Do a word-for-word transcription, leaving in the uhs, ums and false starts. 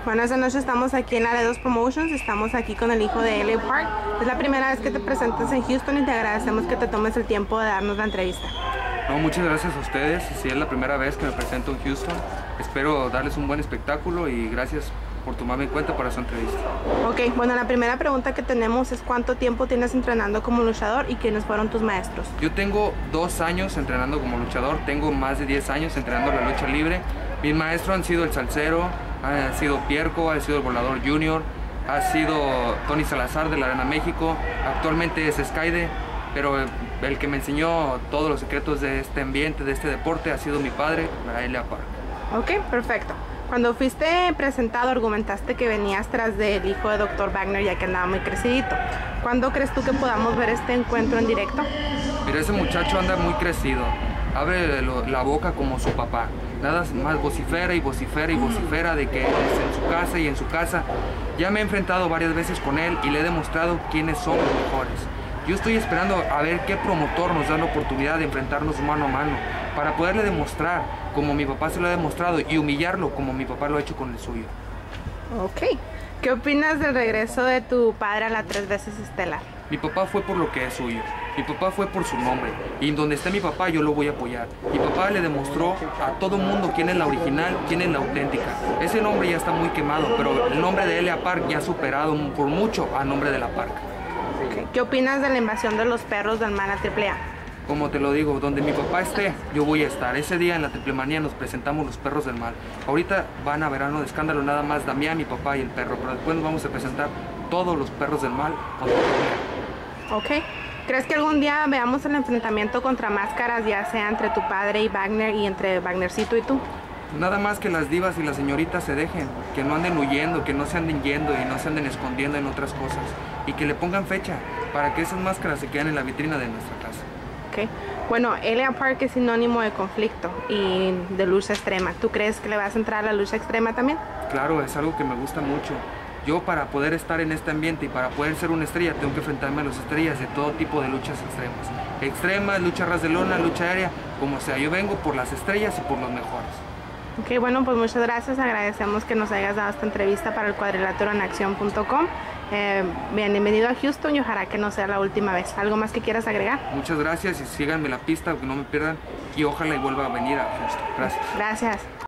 Buenas noches, estamos aquí en Laredo's Promotions, estamos aquí con el hijo de L A Park. Es la primera vez que te presentas en Houston y te agradecemos que te tomes el tiempo de darnos la entrevista. No, muchas gracias a ustedes. Si es la primera vez que me presento en Houston, espero darles un buen espectáculo y gracias por tomarme en cuenta para su entrevista. Ok, bueno, la primera pregunta que tenemos es ¿cuánto tiempo tienes entrenando como luchador y quiénes fueron tus maestros? Yo tengo dos años entrenando como luchador, tengo más de diez años entrenando la lucha libre. Mis maestros han sido el Salsero, ha sido Pierco, ha sido el Volador Junior, ha sido Tony Salazar de la Arena México, actualmente es Skyde, pero el que me enseñó todos los secretos de este ambiente, de este deporte, ha sido mi padre, L A Park. Ok, perfecto. Cuando fuiste presentado, argumentaste que venías tras del hijo de doctor Wagner ya que andaba muy crecidito. ¿Cuándo crees tú que podamos ver este encuentro en directo? Mira, ese muchacho anda muy crecido, abre la boca como su papá. Nada más vocifera y vocifera y vocifera de que es en su casa y en su casa. Ya me he enfrentado varias veces con él y le he demostrado quiénes son los mejores. Yo estoy esperando a ver qué promotor nos da la oportunidad de enfrentarnos mano a mano para poderle demostrar como mi papá se lo ha demostrado y humillarlo como mi papá lo ha hecho con el suyo. Ok. ¿Qué opinas del regreso de tu padre a la tres veces estelar? Mi papá fue por lo que es suyo. Mi papá fue por su nombre. Y donde esté mi papá yo lo voy a apoyar. Mi papá le demostró a todo mundo quién es la original, quién es la auténtica. Ese nombre ya está muy quemado, pero el nombre de L A Park ya ha superado por mucho al nombre de la Park. Okay. ¿Qué opinas de la invasión de los perros del mal a Triple A? Como te lo digo, donde mi papá esté, yo voy a estar. Ese día en la Triple Manía nos presentamos los perros del mal. Ahorita van a verano de escándalo nada más Damián, mi papá y el perro, pero después nos vamos a presentar todos los perros del mal. Ok. ¿Crees que algún día veamos el enfrentamiento contra máscaras, ya sea entre tu padre y Wagner y entre Wagnercito y tú? Nada más que las divas y las señoritas se dejen, que no anden huyendo, que no se anden yendo y no se anden escondiendo en otras cosas. Y que le pongan fecha para que esas máscaras se queden en la vitrina de nuestra casa. Okay. Bueno, L A Park es sinónimo de conflicto y de lucha extrema. ¿Tú crees que le vas a entrar a la lucha extrema también? Claro, es algo que me gusta mucho. Yo para poder estar en este ambiente y para poder ser una estrella tengo que enfrentarme a las estrellas de todo tipo de luchas extremas. Extremas, lucha ras de lona, lucha aérea, como sea. Yo vengo por las estrellas y por los mejores. Ok, bueno, pues muchas gracias. Agradecemos que nos hayas dado esta entrevista para el cuadrilátero en acción punto com. Eh, bienvenido a Houston y ojalá que no sea la última vez. ¿Algo más que quieras agregar? Muchas gracias y síganme la pista, que no me pierdan y ojalá y vuelva a venir a Houston. Gracias. Gracias.